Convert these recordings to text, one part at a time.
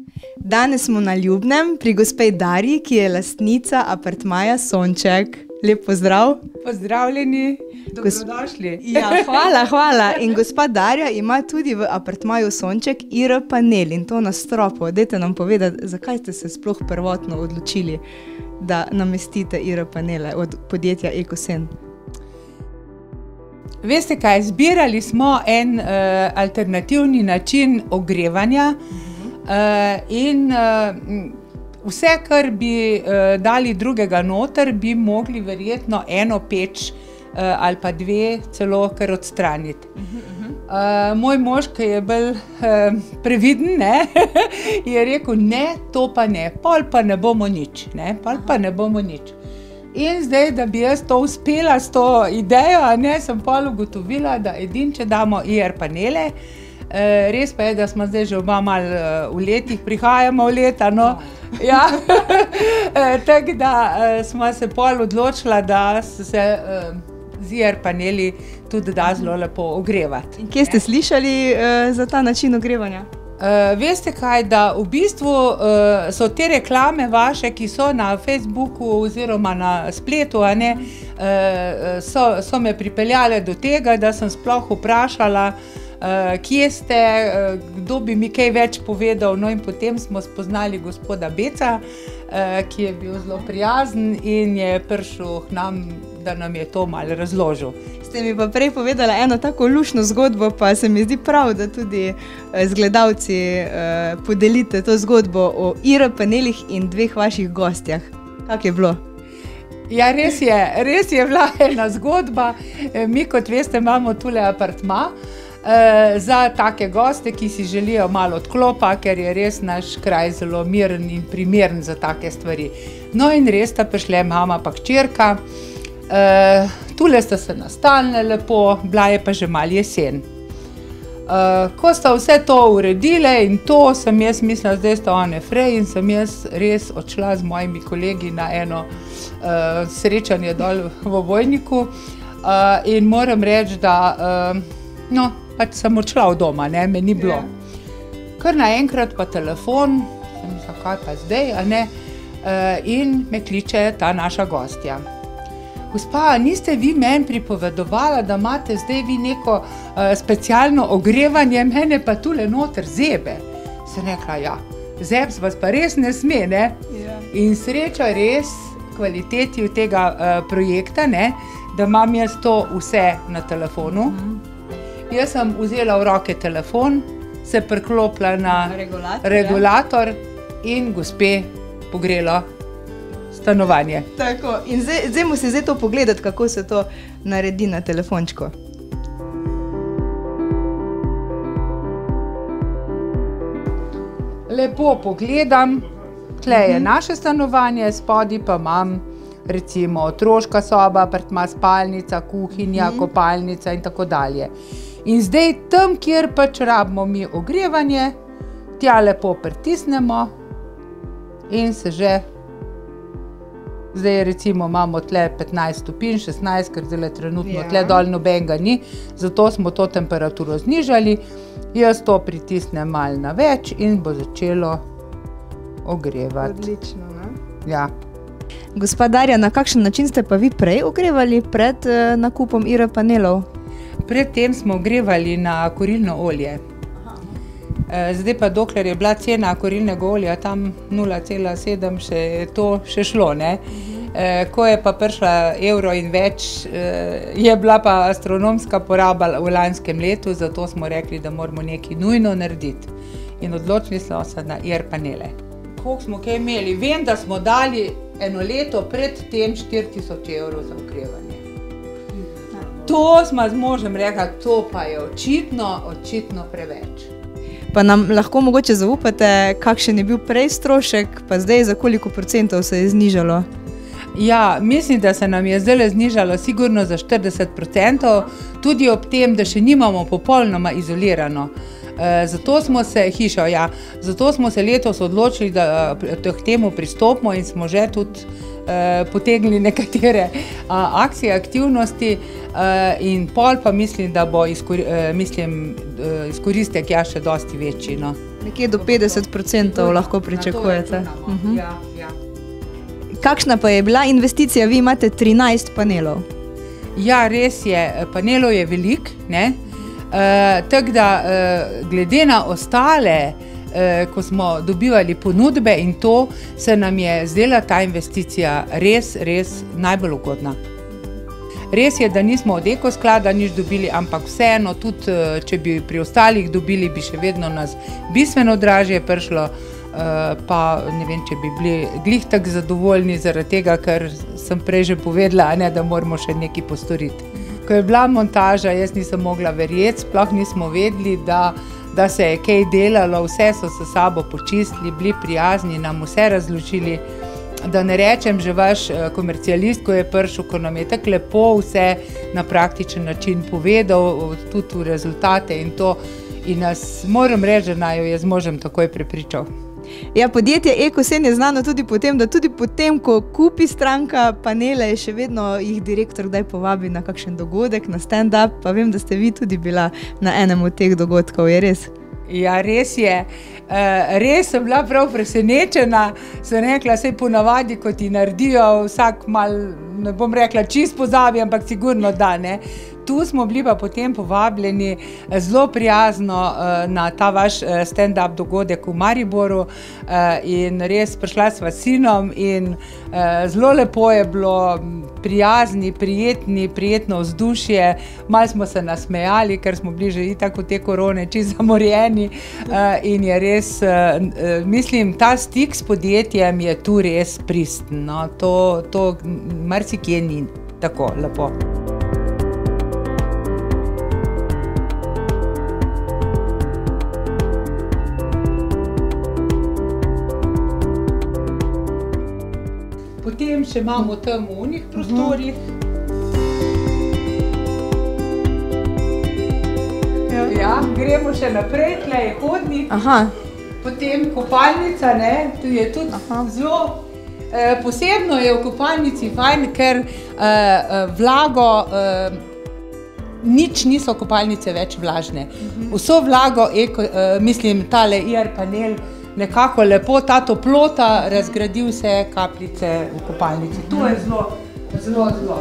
Danes smo na Ljubnem pri gospe Darji, ki je lastnica apartmaja Sonček. Lep pozdrav. Pozdravljeni, dobrodošli. Ja, hvala. In gospa Darja ima tudi v apartmaju Sonček IR panel in to na stropu. Dajte nam povedati, zakaj ste se sploh prvotno odločili, da namestite IR panele od podjetja Ekosen? Veste kaj, zbirali smo en alternativni način ogrevanja in vse, kar bi dali drugega noter, bi mogli verjetno eno peč ali pa dve celo kar odstraniti. Moj mož, ki je bolj previden, je rekel, ne, to pa ne, pol pa ne bomo nič. In zdaj, da bi jaz to uspela s to idejo, sem pol ugotovila, da edino, če damo IR panele, res pa je, da smo zdaj že oba malo v letih, prihajamo v leta, ja. Tako da smo se pol odločila, da se z IR paneli tudi da zelo lepo ogrevati. In kje ste slišali za ta način ogrevanja? Veste kaj, da v bistvu so te reklame vaše, ki so na Facebooku oziroma na spletu, so me pripeljale do tega, da sem sploh vprašala, kje ste, kdo bi mi kaj več povedal, in potem smo spoznali gospoda Beca, ki je bil zelo prijazen in je prišel k nam, da nam je to malo razložil. Ste mi pa prej povedala eno tako luštno zgodbo, pa se mi zdi prav, da tudi z gledalci podelite to zgodbo o IR panelih in dveh vaših gostjah. Kako je bilo? Ja, res je bila ena zgodba. Mi, kot veste, imamo tule apartma za take goste, ki si želijo malo odklopa, ker je res naš kraj zelo miren in primeren za take stvari. In res sta prišle mama pa hčerka. Tule sta se nastanile lepo, bila je pa že malo jesen. Ko sta vse to uredile in to, sem jaz mislila, zdaj sta one frej in sem jaz res odšla z mojimi kolegi na eno srečanje dol v Vojniku in moram reči, da pač sem odšla od doma, me ni bilo. Kar naenkrat pa telefon, sem mislila, kaj pa zdaj, in me kliče ta naša gostja. Gospa, niste vi meni pripovedovali, da imate zdaj vi neko specialno ogrevanje, mene pa tule noter zebe. Sem rekla, ja, zeb vas pa res ne sme, In sreča res kvaliteti tega projekta, da imam jaz to vse na telefonu. Jaz sem vzela v roke telefon, se priklopila na regulator in gospe pogrelo stanovanje. Tako, in zdaj mu se to pogledati, kako se to naredi na telefončku. Lepo pogledam, tle je naše stanovanje, spodaj pa imam recimo otroška soba, apartma, spalnica, kuhinja, kopalnica in tako dalje. In zdaj tam, kjer pač rabimo mi ogrevanje, tja lepo pritisnemo in se že zdaj recimo imamo tle 15 stopinj, 16, ker zdaj trenutno tle dol nobenega ni, zato smo to temperaturo znižali. Jaz to pritisnem malo na več in bo začelo ogrevati. Odlično, Ja. Gospa Darja, na kakšen način ste pa vi prej ogrevali pred nakupom IR panelov? Pred tem smo ogrevali na kurilno olje. Zdaj pa, dokler je bila cena kurilnega olja tam 0,7, je to še šlo, Ko je pa prišla evro in več, je bila pa astronomska poraba v lanskem letu, zato smo rekli, da moramo nekaj nujno narediti. In odločili smo se na IR panele. Koliko smo kaj imeli? Vem, da smo dali eno leto pred tem 4000 evrov za ogrevanje. To smo z možem rekli, to pa je očitno preveč. Pa nam lahko mogoče zaupate, kakšen je bil prej strošek, pa zdaj za koliko procentov se je znižalo? Ja, mislim, da se nam je zdaj znižalo sigurno za 40%, tudi ob tem, da še nimamo popolnoma izolirano. Zato smo se letos odločili, da k temu pristopimo in smo že tudi potegnili nekatere akcije, aktivnosti in pol pa mislim, da bo izkoristek še dosti večji. Nekje do 50% lahko pričakujete. Ja. Kakšna pa je bila investicija? Vi imate 13 panelov. Ja, res je, panelov je veliko, ne? Tako da glede na ostale, ko smo dobivali ponudbe in to, se nam je zdela ta investicija res najbolj ugodna. Res je, da nismo od Ekosklada nič dobili, ampak vseeno, tudi če bi pri ostalih dobili, bi še vedno nas bistveno dražje prišlo, pa ne vem, če bi bili glih tako zadovoljni zaradi tega, ker sem prej že povedala, ne, da moramo še nekaj postoriti. Ko je bila montaža, jaz nisem mogla verjeti, sploh nismo vedeli, da se je kaj delalo, vse so se sabo počistili, bili prijazni, nam vse razložili. Da ne rečem, že vaš komercialist, ko je prišel, ko nam je tako lepo vse na praktičen način povedal, tudi v rezultate in to. In nas, moram reči, da naj jo je z možem takoj prepričal. Ja, podjetje Ekosen je znano tudi po tem, da tudi potem, ko kupi stranka panele, še vedno jih direktor kdaj povabi na kakšen dogodek, na stand-up, pa vem, da ste vi tudi bila na enem od teh dogodkov, je res? Ja, res je. Res sem bila prav presenečena, sem rekla, saj ponavadi, ko ti naredijo, vsak mal, ne bom rekla, čisto pozabi, ampak sigurno da, ne. Tu smo bili pa potem povabljeni zelo prijazno na ta vaš stand-up dogodek v Mariboru in res prišla sva s sinom in zelo lepo je bilo, prijazni, prijetno vzdušje, malo smo se nasmejali, ker smo bili že itak v te korone čisto zamorjeni in je res, mislim, ta stik s podjetjem je tu res pristen, no, to marsikje ni tako lepo. Potem še imamo tam v unih prostorih. Ja, gremo še naprej, tle je hodnik. Potem kopalnica, ne, tu je tudi zelo posebno je v kopalnici fajn, ker vlago, nič niso kopalnice več vlažne. Vso vlago, mislim, tale IR panel, nekako lepo, ta toplota razgradi vse kapljice v kopalnici. To je zelo.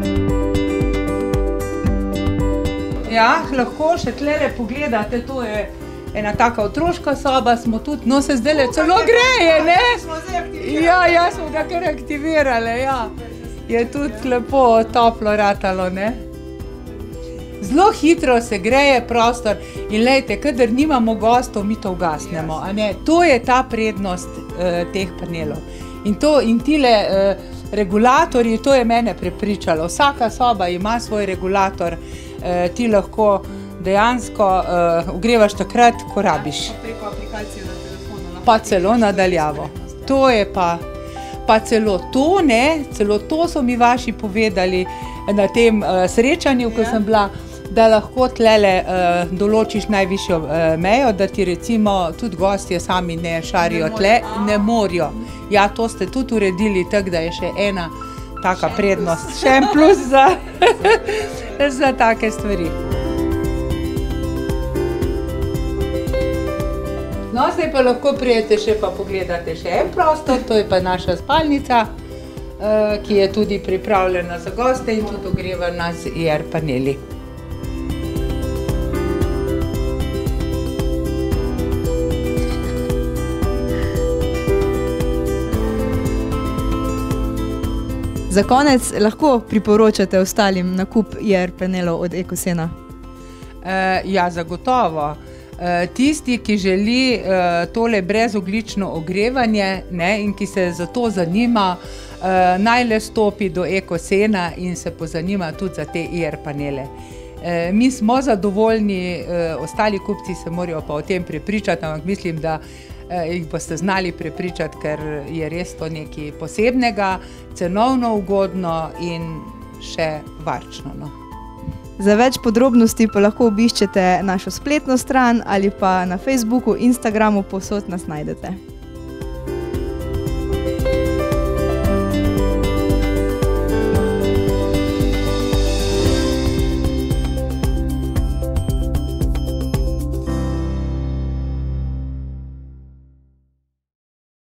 Ja, lahko še tlele pogledate, to je ena taka otroška soba, smo tudi, no se zdajle celo greje, ne? Ja, smo ga kar aktivirali, ja. Je tudi lepo toplo ratalo, ne? Zelo hitro se greje prostor in lejte, kadar nimamo gostov, mi to ugasnemo, a ne? To je ta prednost teh panelov. In tile regulatorji, to je mene prepričalo. Vsaka soba ima svoj regulator, ti lahko dejansko ogrevaš takrat, ko rabiš. Preko aplikacije na telefonu. Pa celo nadaljavo. To je pa celo to, ne? Celo to so mi vaši povedali na tem srečanju, ko sem bila, da lahko tlele določiš najvišjo mejo, da ti recimo tudi gostje sami ne šarijo tle, ne morajo. Ja, to ste tudi uredili, tako da je še ena taka prednost, še en plus za take stvari. No, zdaj pa lahko prijete še pa pogledate še en prostor, to je pa naša spalnica, ki je tudi pripravljena za goste in tudi ogrevana z IR paneli. Za konec lahko priporočate ostalim nakup IR panelov od Ekosena? Ja, zagotovo. Tisti, ki želi tole brezogljično ogrevanje, ne, in ki se za to zanima, naj le stopi do Ekosena in se pozanima tudi za te IR panele. Mi smo zadovoljni, ostali kupci se morajo pa o tem prepričati, ampak mislim, da jih boste znali prepričati, ker je res to nekaj posebnega, cenovno ugodno in še varčno, no. Za več podrobnosti pa lahko obiščete našo spletno stran ali pa na Facebooku, Instagramu, povsod nas najdete.